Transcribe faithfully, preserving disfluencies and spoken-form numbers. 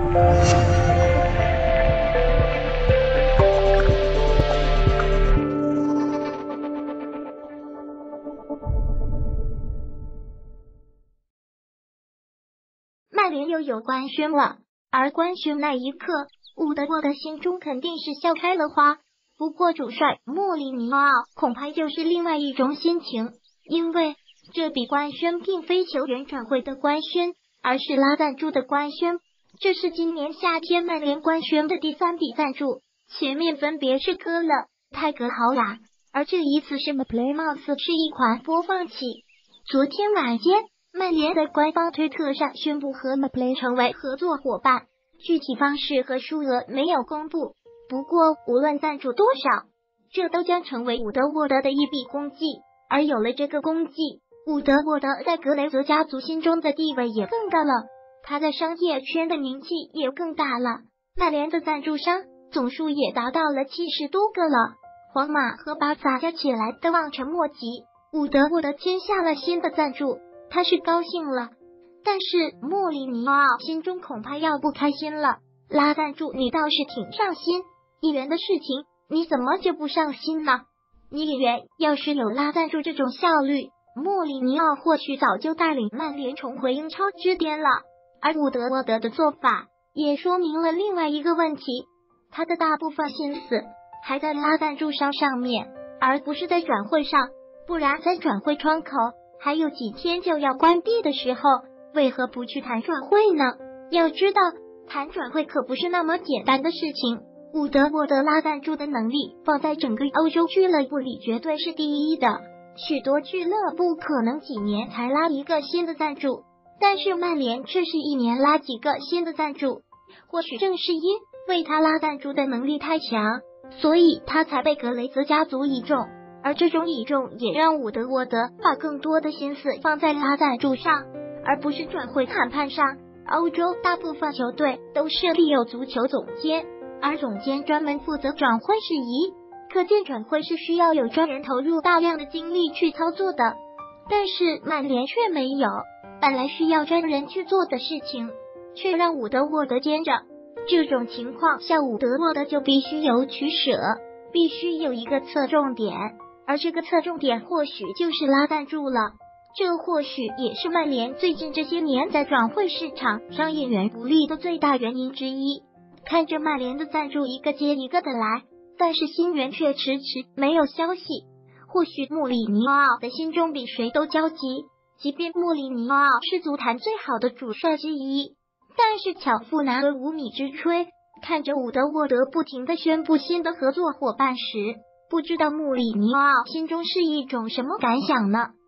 曼联又有官宣了，而官宣那一刻，伍德沃的心中肯定是笑开了花。不过主帅莫里尼奥恐怕又是另外一种心情，因为这笔官宣并非球员转会的官宣，而是拉赞助的官宣。这是今年夏天曼联官宣的第三笔赞助，前面分别是科勒、泰格豪雅，而这一次是 MyPlaymouth 是一款播放器。昨天晚间，曼联的官方推特上宣布和 MyPlay 成为合作伙伴，具体方式和数额没有公布。不过无论赞助多少，这都将成为伍德沃德的一笔功绩。而有了这个功绩，伍德沃德在格雷泽家族心中的地位也更高了，他在商业圈的名气也更大了。曼联的赞助商总数也达到了七十多个了，皇马和巴萨加起来都望尘莫及。伍德沃德签下了新的赞助，他是高兴了，但是莫里尼奥心中恐怕要不开心了。拉赞助你倒是挺上心，议员的事情你怎么就不上心呢？你以为要是有拉赞助这种效率，莫里尼奥或许早就带领曼联重回英超之巅了。而伍德沃德的做法也说明了另外一个问题，他的大部分心思还在拉赞助商上面，而不是在转会上。不然在转会窗口还有几天就要关闭的时候，为何不去谈转会呢？要知道谈转会可不是那么简单的事情。伍德沃德拉赞助的能力放在整个欧洲俱乐部里绝对是第一的，许多俱乐部可能几年才拉一个新的赞助，但是曼联却是一年拉几个新的赞助。或许正是因为他拉赞助的能力太强，所以他才被格雷泽家族倚重，而这种倚重也让伍德沃德把更多的心思放在拉赞助上，而不是转会谈判上。欧洲大部分球队都设立有足球总监，而总监专门负责转会事宜，可见转会是需要有专人投入大量的精力去操作的。但是曼联却没有，本来需要专人去做的事情，却让伍德沃德兼着。这种情况下，伍德沃德就必须有取舍，必须有一个侧重点，而这个侧重点或许就是拉赞助了。这或许也是曼联最近这些年在转会市场上演员不利的最大原因之一。看着曼联的赞助一个接一个的来，但是新援却迟迟没有消息。或许穆里尼奥的心中比谁都焦急，即便穆里尼奥是足坛最好的主帅之一，但是巧妇难为无米之炊。看着伍德沃德不停地宣布新的合作伙伴时，不知道穆里尼奥心中是一种什么感想呢？